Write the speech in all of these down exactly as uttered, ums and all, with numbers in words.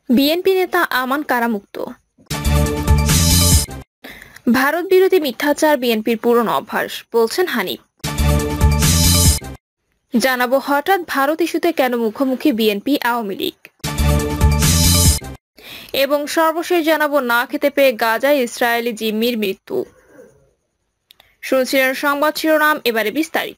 BNP নেতা আমান কারামুক্ত। ভারত বিরোধী মিথ্যাচার বিএনপির পুরনো অভ্যাস, বলছেন হানিফ। জানাবো হঠাৎ ভারত ইস্যুতে কেন মুখোমুখি বিএনপি আওয়ামী লীগ, এবং সর্বশেষ জানাবো না খেতে পেয়ে গাজায় ইসরায়েলি জিম্মির মৃত্যু। শুনছিলেন সংবাদ শিরোনাম, এবারে বিস্তারিত।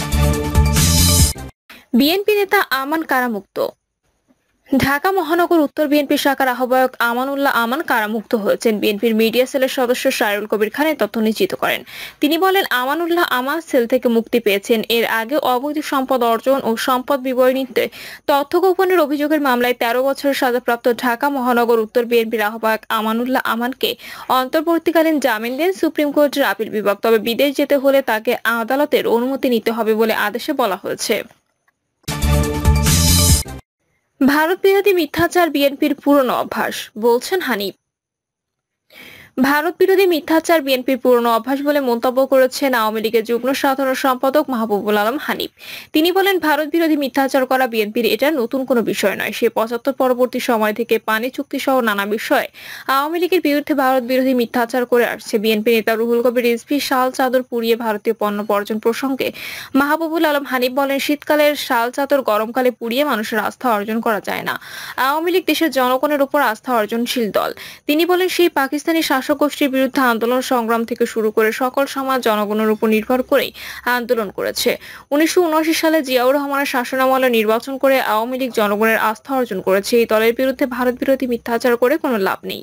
বিএনপি নেতা আমান কারামুক্ত। ঢাকা মহানগর উত্তর বিএনপি শাখার আহ্বায়ক আমানুল্লাহ আমান কারামুক্ত হয়েছেন। বিএনপির মিডিয়া সেলের সদস্য শায়রুল কবির খান তথ্য নিশ্চিত করেন। তিনি বলেন, আমানুল্লাহ আমান সেল থেকে মুক্তি পেয়েছেন। এর আগে অবৈধ সম্পদ অর্জন ও সম্পদ বিবরণীতে তথ্য গোপনের অভিযোগের মামলায় তেরো বছরের সাজাপ্রাপ্ত ঢাকা মহানগর উত্তর বিএনপির আহ্বায়ক আমানুল্লাহ আমানকে অন্তর্বর্তীকালীন জামিন দেন সুপ্রিম কোর্টের আপিল বিভাগ। তবে বিদেশ যেতে হলে তাকে আদালতের অনুমতি নিতে হবে বলে আদেশে বলা হয়েছে। ভারত বিরোধী মিথ্যাচার বিএনপির পুরনো অভ্যাস, বলছেন হানিফ। ভারত বিরোধী মিথ্যাচার বিএনপির পুরনো অভ্যাস বলে মন্তব্য করেছেন আওয়ামী লীগের যুগ্ম সাধারণ সম্পাদক মাহবুবুল আলম হানিফ। তিনি বলেন, ভারত বিরোধী মিথ্যাচার করা বিএনপির এটা নতুন কোনো বিষয় নয়। সে পঁচাত্তর পরবর্তী সময় থেকে পানি চুক্তি সহ নানা বিষয়ে আওয়ামী লীগের বিরুদ্ধে ভারত বিরোধী মিথ্যাচার করে আসছে। বিএনপি নেতা রুহুল কবির রিজভী শাল চাদর পুড়িয়ে ভারতীয় পণ্য বর্জন প্রসঙ্গে মাহবুবুল আলম হানিফ বলেন, শীতকালের শাল চাদর গরমকালে পুড়িয়ে মানুষের আস্থা অর্জন করা যায় না। আওয়ামী লীগ দেশের জনগণের উপর আস্থা অর্জনশীল দল। তিনি বলেন, সেই পাকিস্তানি শাসক গোষ্ঠীর বিরুদ্ধে আন্দোলন সংগ্রাম থেকে শুরু করে সকল সমাজ জনগণের উপর নির্ভর করেই আন্দোলন করেছে। উনিশশো উনআশি সালে জিয়াউর রহমানের শাসনামলে নির্বাচন করে আওয়ামী লীগ জনগণের আস্থা অর্জন করেছে। এই দলের বিরুদ্ধে ভারত বিরোধী মিথ্যাচার করে কোনো লাভ নেই।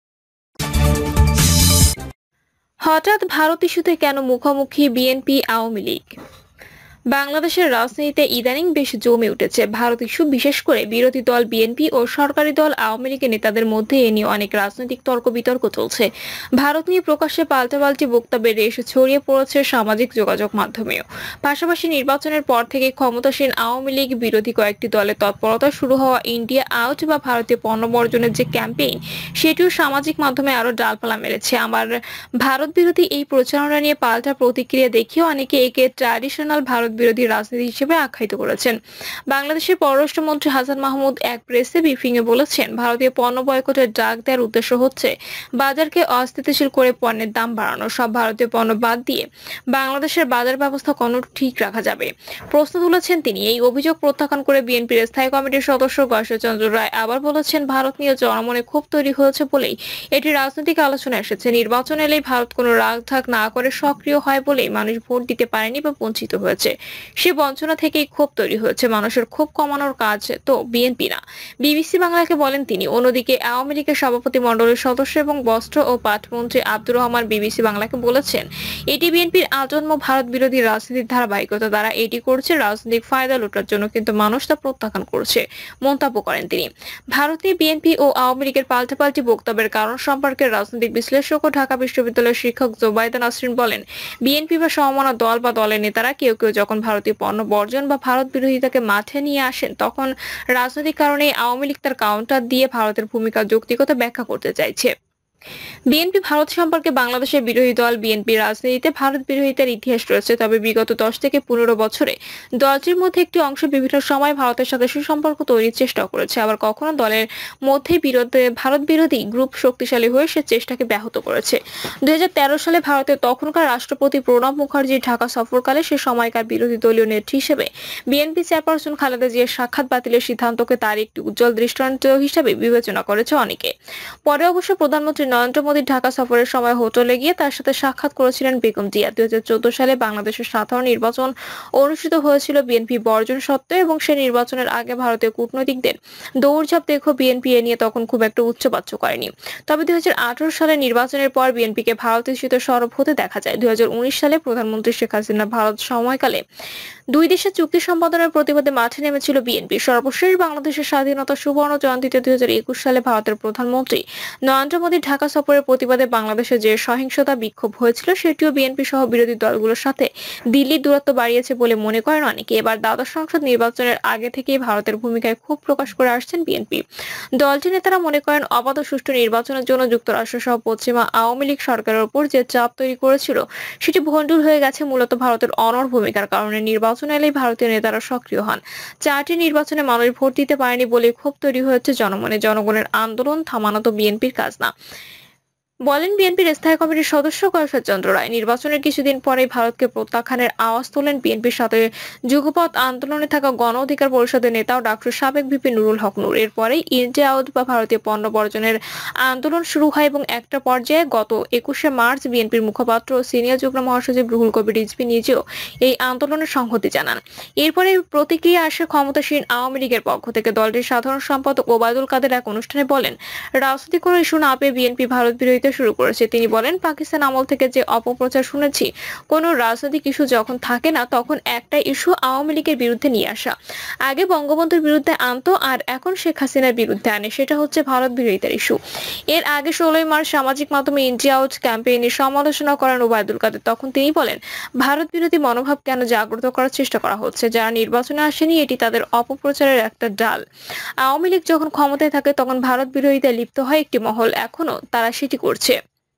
হঠাৎ ভারত ইস্যুতে কেন মুখোমুখি বিএনপি আওয়ামী লীগ। বাংলাদেশের রাজনীতিতে ইদানিং বেশ জমে উঠেছে ভারত ইস্যু। বিশেষ করে বিরোধী দল বিএনপি ও সরকারি দল আওয়ামী লীগের নেতাদের মধ্যে এ নিয়ে অনেক রাজনৈতিক তর্ক বিতর্ক চলছে। ভারত নিয়ে প্রকাশ্যে পাল্টাপাল্টি বক্তব্যের রেশ ছড়িয়ে পড়েছে সামাজিক যোগাযোগ মাধ্যমেও। পাশাপাশি নির্বাচনের পর থেকে ক্ষমতাসীন আওয়ামী লীগ বিরোধী কয়েকটি দলের তৎপরতা শুরু হওয়া ইন্ডিয়া আউট বা ভারতীয় পণ্য বর্জনের যে ক্যাম্পেইন, সেটিও সামাজিক মাধ্যমে আরো ডালপালা মেরেছে। আমার ভারত বিরোধী এই প্রচারণা নিয়ে পাল্টা প্রতিক্রিয়া দেখিয়ে অনেকে একে ট্র্যাডিশনাল ভারত বিরোধী রাজনীতি হিসেবে আখ্যায়িত করেছেন। বাংলাদেশের পররাষ্ট্রমন্ত্রী হাসান মাহমুদ এক প্রেসে ব্রিফিং এ বলেছেন, ভারতীয় পণ্য বয়কটের ডাক দেওয়ার উদ্দেশ্য হচ্ছে বাজারকে অস্থিতিশীল করে পণ্যের দাম বাড়ানো। সব ভারতীয় পণ্য বাদ দিয়ে বাংলাদেশের বাজার ব্যবস্থা কোনো ঠিক রাখা যাবে প্রশ্ন তুলেছেন তিনি। এই অভিযোগ প্রত্যাখ্যান করে বিএনপির স্থায়ী কমিটির সদস্য গয়েশ্বরচন্দ্র রায় আবার বলেছেন, ভারত নিয়ে জনমনে ক্ষোভ তৈরি হয়েছে বলেই এটি রাজনৈতিক আলোচনা এসেছে। নির্বাচন এলেই ভারত কোনো রাগ ঢাক না করে সক্রিয় হয় বলেই মানুষ ভোট দিতে পারেনি বা বঞ্চিত হয়েছে। সে বঞ্চনা থেকেই ক্ষোভ তৈরি হয়েছে। মানুষের ক্ষোভ কমানোর কাজ তো বিএনপি না, বিবিসি বাংলাকে বলেন তিনি। অন্যদিকে আওয়ামী লীগের সভাপতি মণ্ডলের সদস্য এবং বস্ত্র ও পাটমন্ত্রী আব্দুর রহমান বিবিসি বাংলাকে বলেছেন, এটি বিএনপির আজন্ম ভারত বিরোধী রাজনীতির ধারাবাহিকতা। দ্বারা এটি করছে রাজনৈতিক ফায়দা লুটার জন্য, কিন্তু মানুষ তা প্রত্যাখ্যান করছে মন্তব্য করেন তিনি। ভারতে বিএনপি ও আওয়ামী লীগের পাল্টাপাল্টি বক্তব্যের কারণ সম্পর্কে রাজনৈতিক বিশ্লেষক ও ঢাকা বিশ্ববিদ্যালয়ের শিক্ষক জোবাইদা নাসরিন বলেন, বিএনপি বা সমমনা দল বা দলের নেতারা কেউ কেউ যখন ভারতীয় পণ্য বর্জন বা ভারত বিরোধিতাকে মাঠে নিয়ে আসেন, তখন রাজনৈতিক কারণে আওয়ামী লীগ তার কাউন্টার দিয়ে ভারতের ভূমিকা যৌক্তিকতা ব্যাখ্যা করতে চাইছে। বিএনপি ভারত সম্পর্কে বাংলাদেশের বিরোধী দল। বিএনপি রাজনীতিতে ভারত বিরোধিতার ইতিহাস রয়েছে, তবে বিগত দশ থেকে পনেরো বছরে দলটির মধ্যে একটি অংশ বিভিন্ন সময় ভারতের সাথে সুসম্পর্ক তৈরির চেষ্টা করেছে। আবার কখনো দলের মধ্যে বিরোধে ভারত বিরোধী গ্রুপ শক্তিশালী হয়ে সে চেষ্টাকে ব্যাহত করেছে। দুই হাজার তেরো সালে ভারতের তখনকার রাষ্ট্রপতি প্রণব মুখার্জির ঢাকা সফরকালে সে সময়কার বিরোধী দলীয় নেত্রী হিসেবে বিএনপি চেয়ারপারসন খালেদা জিয়ার সাক্ষাৎ বাতিলের সিদ্ধান্তকে তার একটি উজ্জ্বল দৃষ্টান্ত হিসেবে বিবেচনা করেছে অনেকে। পরে অবশ্য প্রধানমন্ত্রী নরেন্দ্র মোদীর ঢাকা সফরের সময় হোটেলে গিয়ে তার সাথে সাক্ষাৎ করেছিলেন বেগম জিয়া। দুই হাজার চোদ্দ সালে বাংলাদেশের সাধারণ নির্বাচন অনুষ্ঠিত হয়েছিল বিএনপি বর্জন সত্ত্বেও, এবং সে নির্বাচনের আগে ভারতীয় কূটনৈতিকদের দৌড়ঝাঁপ দেখো বিএনপি এ নিয়ে তখন খুব একটা উচ্চবাচ্য করেনি। তবে দুই হাজার আঠারো সালে নির্বাচনের পর বিএনপিকে ভারত ইস্যুতে সরব হতে দেখা যায়। দুই হাজার উনিশ সালে প্রধানমন্ত্রী শেখ হাসিনা ভারত সময়কালে দুই দেশের চুক্তি সম্পাদনের প্রতিবাদে মাঠে নেমেছিল বিএনপি। সর্বশেষ বাংলাদেশের স্বাধীনতা সুবর্ণ জয়ন্তীতে দুই হাজার একুশ সালে ভারতের প্রধানমন্ত্রী নরেন্দ্র মোদী ঢাকা ঢাকা সফরের প্রতিবাদে বাংলাদেশে যে সহিংসতা বিক্ষোভ হয়েছিল সেটিও বিএনপি সহ বিরোধী দলগুলোর সাথে দিল্লির দূরত্ব বাড়িয়েছে বলে মনে করেন অনেকে। এবার দ্বাদশ সংসদ নির্বাচনের আগে থেকেই ভারতের ভূমিকায় ক্ষোভ প্রকাশ করে আসছেন বিএনপি। দলটির নেতারা মনে করেন অবাধ ও সুষ্ঠু নির্বাচনের জন্য যুক্তরাষ্ট্র সহ পশ্চিমা আওয়ামী লীগ সরকারের উপর যে চাপ তৈরি করেছিল সেটি ভণ্ডুল হয়ে গেছে মূলত ভারতের অনড় ভূমিকার কারণে। নির্বাচন এলেই ভারতীয় নেতারা সক্রিয় হন। চারটি নির্বাচনে মানুষ ভোট দিতে পারেনি বলে ক্ষোভ তৈরি হয়েছে জনমনে। জনগণের আন্দোলন থামানো তো বিএনপির কাজ না, বলেন বিএনপির স্থায়ী কমিটির সদস্য কৌশল চন্দ্র রায়। নির্বাচনের কিছুদিন পরেই ভারতকে প্রত্যাখ্যানের আওয়াজ তোলেন বিএনপির সাথে যুগপৎ আন্দোলনে থাকা গণ অধিকার পরিষদের নেতা ও ডাক্তার সাবেক ভিপি নুরুল হক নূর। এরপরেই ইন্ডিয়া আউট বা ভারতীয় পণ্য বর্জনের আন্দোলন শুরু হয় এবং একটা পর্যায়ে গত একুশে মার্চ বিএনপির মুখপাত্র ও সিনিয়র যুগ্ম মহাসচিব রুহুল কবির রিজভী নিজেও এই আন্দোলনের সংহতি জানান। এরপরে প্রতিক্রিয়া আসে ক্ষমতাসীন আওয়ামী লীগের পক্ষ থেকে। দলটির সাধারণ সম্পাদক ওবায়দুল কাদের এক অনুষ্ঠানে বলেন, রাজনৈতিক কোনো ইস্যু না পেয়ে বিএনপি ভারত বিরোধিতা শুরু করেছে। তিনি বলেন, পাকিস্তান আমল থেকে যে অপপ্রচার শুনেছি, কোনো রাজনৈতিক ইস্যু যখন থাকে না তখন একটা ইস্যু আওয়ামী লীগের বিরুদ্ধে নিয়ে আসা। আগে বঙ্গবন্ধুর বিরুদ্ধে আনতো আর এখন শেখ হাসিনার বিরুদ্ধে আনে, সেটা হচ্ছে ভারত বিরোধিতার ইস্যু। এর আগে ষোলোই মার্চ সামাজিক মাধ্যমে ইন্ডিয়া আউট ক্যাম্পেইনের সমালোচনা করেন ওবায়দুল কাদের। তখন তিনি বলেন, ভারত বিরোধী মনোভাব কেন জাগ্রত করার চেষ্টা করা হচ্ছে? যারা নির্বাচনে আসেনি এটি তাদের অপপ্রচারের একটা ডাল। আওয়ামী লীগ যখন ক্ষমতায় থাকে তখন ভারত বিরোধিতায় লিপ্ত হয় একটি মহল, এখনো তারা সেটি করছে।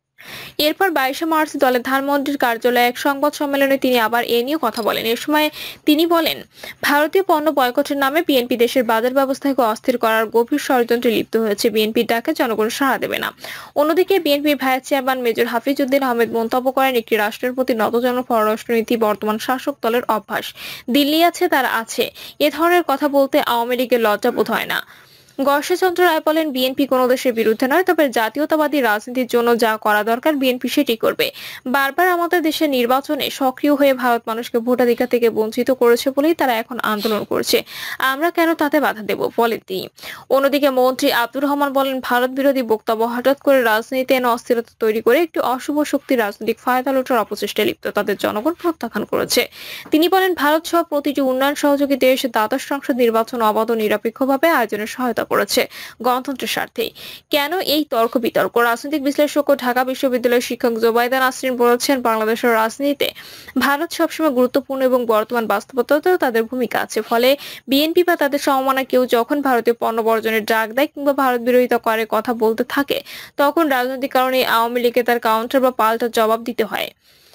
এরপর বাইশে মার্চ দলের ধানমন্ডির কার্যালয়ে এক সংবাদ সম্মেলনে তিনি আবার এ নিয়ে কথা বলেন। এ সময় তিনি বলেন, ভারতীয় পণ্য বয়কটের নামে বিএনপি দেশের বাজার ব্যবস্থাকে অস্থির করার গভীর ষড়যন্ত্রে লিপ্ত হয়েছে। বিএনপির ডাকে জনগণ সাড়া দেবে না। অন্যদিকে BNP vice chairman major Hafizuddin Ahmed মন্তব্য করেন, একটি রাষ্ট্রের প্রতি নতজানু পররাষ্ট্রনীতি বর্তমান শাসক দলের অভ্যাস। দিল্লি আছে তারা আছে, এ ধরনের কথা বলতে আওয়ামী লীগের লজ্জা বোধ হয় না। কৌশল চন্দ্র রায় বলেন, বিএনপি কোনো দেশের বিরুদ্ধে নয়, তবে জাতীয়তাবাদী রাজনীতির জন্য যা করা দরকার বিএনপি সেটি করবে। বারবার আমাদের দেশের নির্বাচনে সক্রিয় হয়ে ভারত মানুষকে ভোটাধিকার থেকে বঞ্চিত করেছে বলেই তারা এখন আন্দোলন করছে। আমরা কেন তাতে বাধা দেব, বলেন তিনি। অন্যদিকে মন্ত্রী আব্দুর রহমান বলেন, ভারত বিরোধী বক্তব্য হঠাৎ করে রাজনীতিতে এনে অস্থিরতা তৈরি করে একটি অশুভ শক্তির রাজনৈতিক ফায়দা লুটার অপচেষ্টায় লিপ্ত, তাদের জনগণ প্রত্যাখ্যান করেছে। তিনি বলেন, ভারত সহ প্রতিটি উন্নয়ন সহযোগী দেশ দ্বাদশ সংসদ নির্বাচন অবাধ ও নিরপেক্ষভাবে আয়োজনের সহায়তা করেছে গণতন্ত্রের স্বার্থে। কেন এই তর্ক বিতর্ক? রাজনৈতিক বিশ্লেষক ও ঢাকা বিশ্ববিদ্যালয়ের শিক্ষক জোবাইদা নাসরিন বলেছেন, বাংলাদেশের রাজনীতিতে ভারত সবসময় গুরুত্বপূর্ণ এবং বর্তমান বাস্তবতাতেও তাদের ভূমিকা আছে। ফলে বিএনপি বা তাদের সমমানা কেউ যখন ভারতীয় পণ্য বর্জনের ডাক দেয় কিংবা ভারত বিরোধিতা করে কথা বলতে থাকে, তখন রাজনৈতিক কারণে আওয়ামী লীগকে তার কাউন্টার বা পাল্টা জবাব দিতে হয়।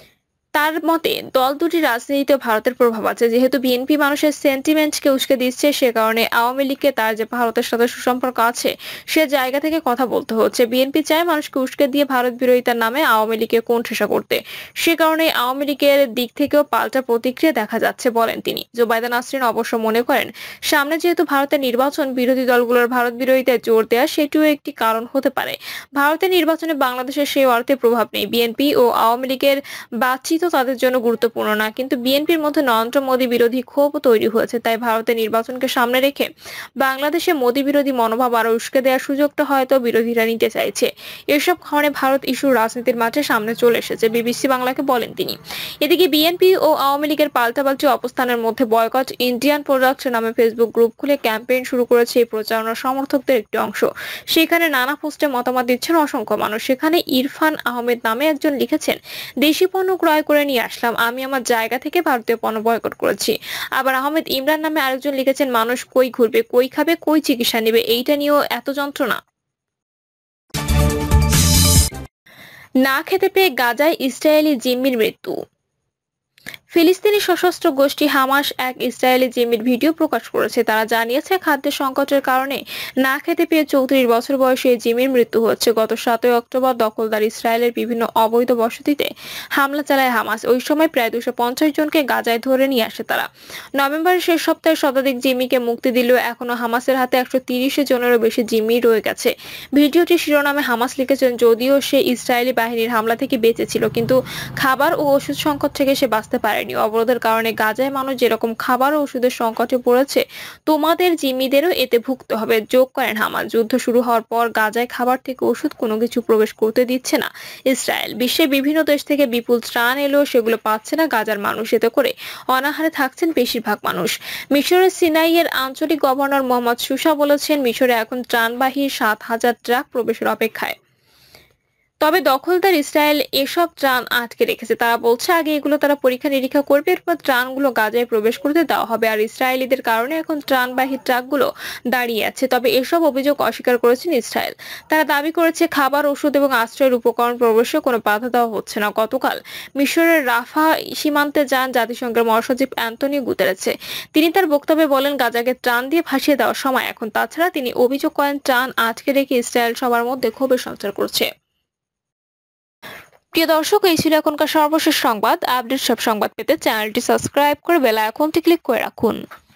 তার মতে দল দুটির রাজনীতিতে ভারতের প্রভাব আছে। যেহেতু বিএনপি মানুষের সেন্টিমেন্টকে উস্কে দিচ্ছে, সে কারণে আওয়ামী লীগকে তার যে ভারতের সাথে সুসম্পর্ক আছে সে জায়গা থেকে কথা বলতে হচ্ছে। বিএনপি চায় মানুষকে উস্কে দিয়ে ভারত বিরোধিতার নামে আওয়ামী লীগকে কোণঠাসা করতে, সে কারণে আওয়ামী লীগের দিক থেকেও পাল্টা প্রতিক্রিয়া দেখা যাচ্ছে, বলেন তিনি। জোবাইদা নাসরিন অবশ্য মনে করেন, সামনে যেহেতু ভারতের নির্বাচন, বিরোধী দলগুলোর ভারত বিরোধিতায় জোর দেওয়া সেটিও একটি কারণ হতে পারে। ভারতের নির্বাচনে বাংলাদেশের সেই অর্থে প্রভাব নেই। বিএনপি ও আওয়ামী লীগের বাতচিত তাদের জন্য গুরুত্বপূর্ণ না, কিন্তু বিএনপির মধ্যে নরেন্দ্র মোদী বিরোধী ক্ষোভ তৈরি হয়েছে। তাই ভারতের নির্বাচনকে সামনে রেখে বাংলাদেশে মোদী বিরোধী মনোভাব আরো উস্কে দেওয়ার সুযোগটা হয়তো বিরোধীরা নিতে চাইছে। এসব কারণে ভারত ইস্যু রাজনীতির মাঠে সামনে চলে এসেছে, বিবিসি বাংলাকে বলেন তিনি। এদিকে বিএনপি ও আওয়ামী লীগের পাল্টাপাল্টি অবস্থানের মধ্যে বয়কট ইন্ডিয়ান প্রোডাক্ট নামে ফেসবুক গ্রুপ খুলে ক্যাম্পেইন শুরু করেছে এই প্রচারণা সমর্থকদের একটি অংশ। সেখানে নানা পোস্টে মতামত দিচ্ছেন অসংখ্য মানুষ। সেখানে ইরফান আহমেদ নামে একজন লিখেছেন, দেশি পণ্য ক্রয় করে নিয়ে আসলাম, আমি আমার জায়গা থেকে ভারতীয় পণ্য বয়কট করেছি। আবার আহমেদ ইমরান নামে আরেকজন লিখেছেন, মানুষ কই ঘুরবে, কই খাবে, কই চিকিৎসা নেবে, এইটা নিয়েও এত যন্ত্রণা। না খেতে পেয়ে গাজায় ইসরায়েলি জিম্মির মৃত্যু। ফিলিস্তিনি সশস্ত্র গোষ্ঠী হামাস এক ইসরায়েলি জিম্মির ভিডিও প্রকাশ করেছে। তারা জানিয়েছে, খাদ্যের সংকটের কারণে না খেতে পেয়ে চৌত্রিশ বছর বয়সী এই জিম্মির মৃত্যু হচ্ছে। গত সাতই অক্টোবর দখলদার ইসরায়েলের বিভিন্ন অবৈধ বসতিতে হামলা চালায় হামাস। ওই সময় প্রায় দুশো পঞ্চাশ জনকে গাজায় ধরে নিয়ে আসে তারা। নভেম্বরের শেষ সপ্তাহে শতাধিক জিম্মিকে মুক্তি দিলেও এখনো হামাসের হাতে একশো তিরিশ জনেরও বেশি জিম্মি রয়ে গেছে। ভিডিওটি শিরোনামে হামাস লিখেছেন, যদিও সে ইসরায়েলি বাহিনীর হামলা থেকে বেঁচেছিল, কিন্তু খাবার ও ওষুধ সংকট থেকে সে বাঁচতে পারেনি। অবরোধের কারণে গাজায় মানুষ যেরকম খাবার ও ওষুধের সংকটে পড়েছে, তোমাদের জিম্মিদেরও এতে ভুগতে হবে, যোগ করেন হামাস। যুদ্ধ শুরু হওয়ার পর গাজায় খাবার থেকে ওষুধ কোনো কিছু প্রবেশ করতে দিচ্ছে না ইসরায়েল। বিশ্বের বিভিন্ন দেশ থেকে বিপুল ত্রাণ এলেও সেগুলো পাচ্ছে না গাজার মানুষ। এতে করে অনাহারে থাকছেন বেশিরভাগ মানুষ। মিশরের সিনাইয়ের আঞ্চলিক গভর্নর মোহাম্মদ সুসা বলেছেন, মিশরে এখন ত্রাণবাহী সাত হাজার ট্রাক প্রবেশের অপেক্ষায়। তবে দখলদার ইসরায়েল এসব ত্রাণ আটকে রেখেছে। তারা বলছে আগে এগুলো তারা পরীক্ষা নিরীক্ষা করবে, এরপর ত্রাণগুলো গাজায় প্রবেশ করতে দেওয়া হবে। আর ইসরায়েলিদের কারণে এখন ত্রাণবাহী ট্রাকগুলো দাঁড়িয়ে আছে। তবে এসব অভিযোগ অস্বীকার করেছেন ইসরায়েল। তারা দাবি করেছে খাবার, ওষুধ এবং আশ্রয়ের উপকরণ প্রবেশে কোনো বাধা দেওয়া হচ্ছে না। গতকাল মিশরের রাফা সীমান্তে যান জাতিসংঘের মহাসচিব অ্যান্টনিও গুতেরেছে। তিনি তার বক্তব্যে বলেন গাজাকে ত্রাণ দিয়ে ভাসিয়ে দেওয়ার সময় এখন। তাছাড়া তিনি অভিযোগ করেন ত্রাণ আটকে রেখে ইসরায়েল সবার মধ্যে ক্ষোভের সঞ্চার করছে। প্রিয় দর্শক, এই ছিল এখনকার সর্বশেষ সংবাদ। আপডেট সব সংবাদ পেতে চ্যানেলটি সাবস্ক্রাইব করে বেল আইকনটি ক্লিক করে রাখুন।